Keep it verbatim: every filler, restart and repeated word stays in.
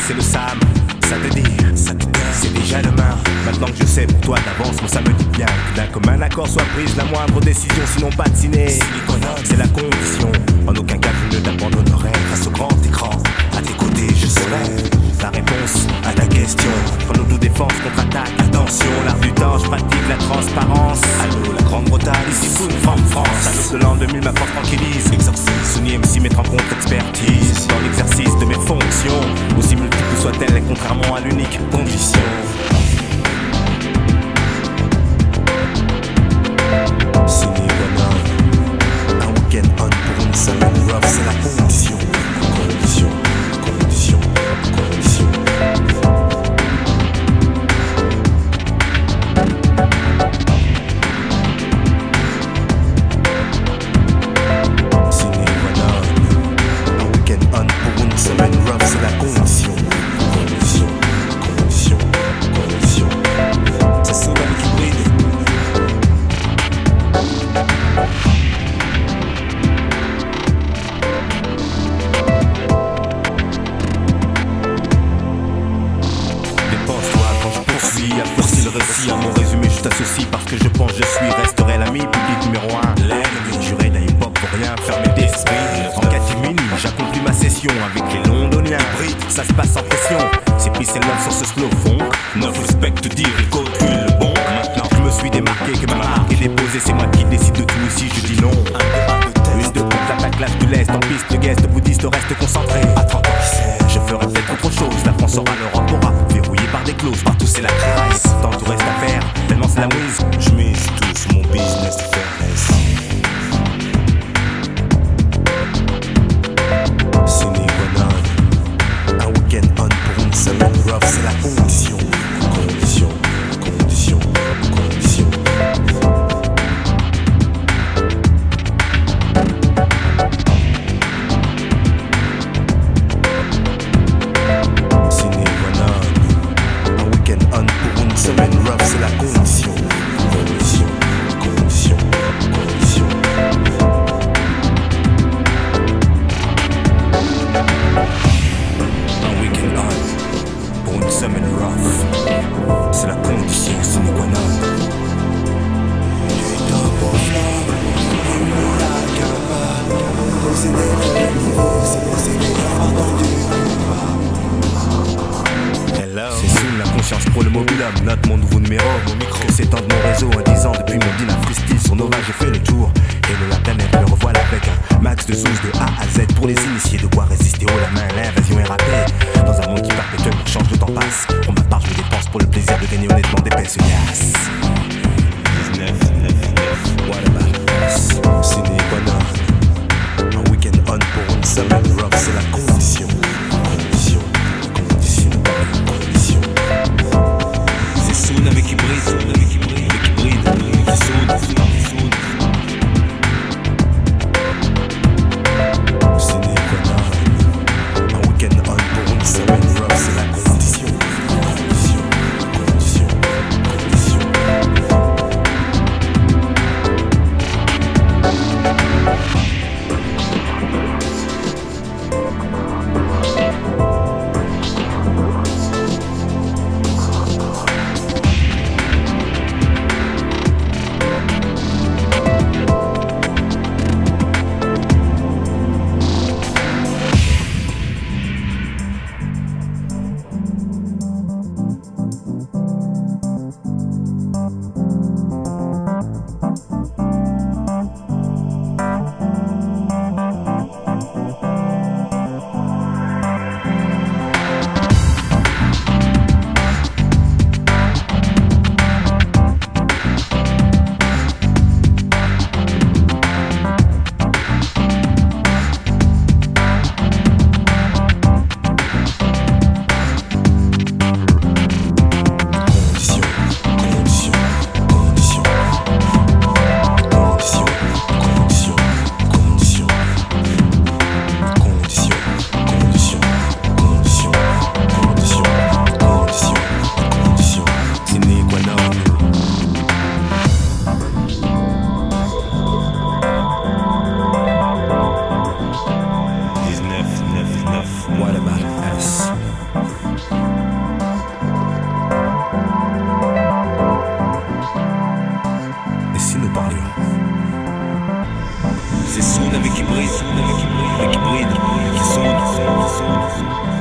c'est le Sam. Ça te dit, ça te dit, c'est déjà demain. Maintenant que je sais pour toi d'avance, moi ça me dit bien que d'un commun accord soit prise la moindre décision, sinon pas de ciné. C'est la condition, en aucun cas je ne t'abandonnerai. Face au grand écran, à tes côtés je serai la réponse à ta question. Quand l'autodéfense contre-attaque, attention, l'art du temps, je pratique la transparence. Allô, la Grande-Bretagne, ici sous une forme France. Allô, de l'an deux mille, ma force tranquillise. Exorcise, Sony M C, mettre en contre expertise. Dans l'exercice de mes fonctions, aussi multiples soient-elles, contrairement à l'unique condition. Sony Bonhomme, un week-end on pour une semaine rough, c'est la condition. Condition, condition, condition. Sony Bonhomme, un week-end on pour une semaine rough, c'est la condition. Condition, condition, condition. C'est ça qui brille. À forcer le récit, à mon résumé je t'associe parce que je pense je suis, resterai l'ami public numéro un. L'ennemi juré d'un hip-hop pour rien, fermé d'esprit. En catimini, j'accomplis ma session avec les londoniens. Brits, ça se passe en pression. C'est pris c'est love sur ce slow funk. No respect te dire, il calcule le bon. Maintenant je me suis démarqué, que ma marque est déposée. C'est moi qui décide de tout ici, je dis non. Une de toute la backlash de l'Est, en piste le guest bouddhiste reste concentré. À trente ans, je ferai peut-être autre chose. La France aura l'Europe aura, verrouillé par des clauses. Partout c'est la crise, tant tout reste à faire, tellement c'est la whiz. Je mise tout sur mon business de fairness. Sony Bonhomme, un week-end on pour une semaine rough, c'est la condition. Condition, condition, condition. Sony Bonhomme, un week-end on pour une semaine rough, c'est la condition. Condition, condition, condition. Un week-end on pour une semaine rough, c'est la condition, sine qua non. C'est soon la conscience pour le mobile homme, note mon nouveau numéro. Mon micro s'étend de mon réseau en dix ans depuis mon dîner freestyle sur Nova, j'ai fait le tour. Et de la planète me revoilà avec un max de zouz de A à Z pour les initiés, de quoi résister haut la main, l'invasion est rapée. Dans un monde qui perpétuellement change, le temps passe. Pour ma part je me dépense pour le plaisir de gagner honnêtement des pinces yes. dix-neuf, neuf, what about us? Sony Bonhomme, un week-end on pour une semaine rough, c'est la condition. Condition, condition, condition. C'est Soon avec Ibris, avec Ibris. si nous parlions. Ces sons avec qui brisent, avec qui bride, qui sonne, qui sonne, qui sonne.